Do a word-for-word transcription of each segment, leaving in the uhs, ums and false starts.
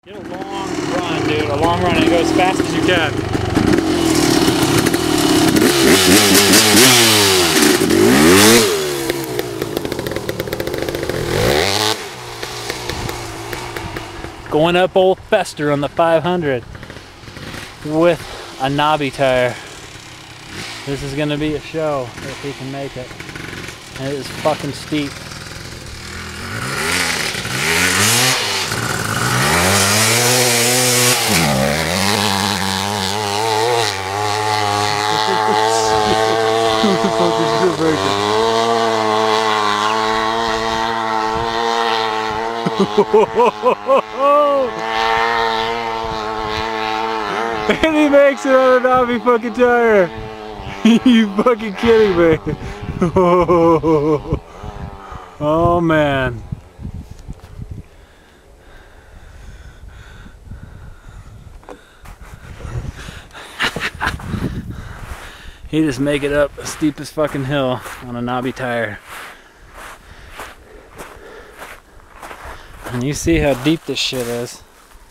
Get a long run, dude. A long run and go as fast as you can. Going up Old Fester on the five hundred with a knobby tire. This is gonna be a show if he can make it. And it is fucking steep. And he makes it on a knobby fucking tire. You fucking kidding me? Oh man. He just make it up the steepest fucking hill on a knobby tire. And you see how deep this shit is.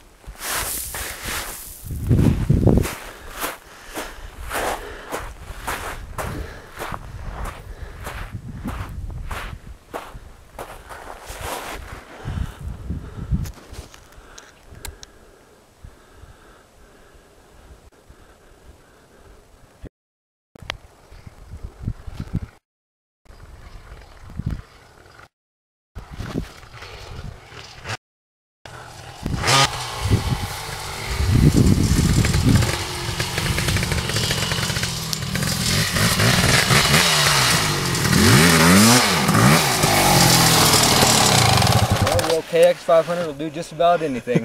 K X five hundred will do just about anything.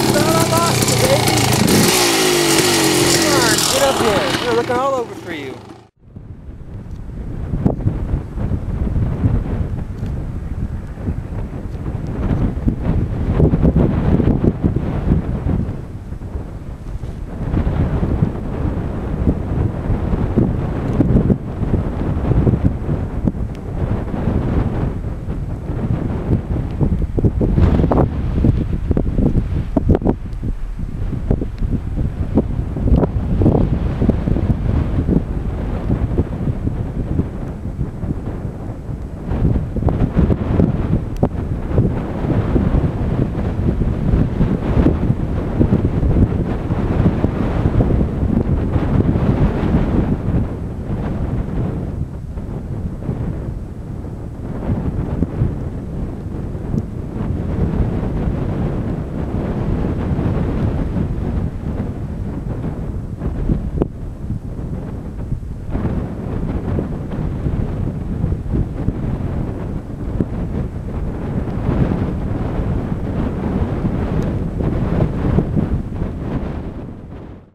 Get up here. We're looking all over for you.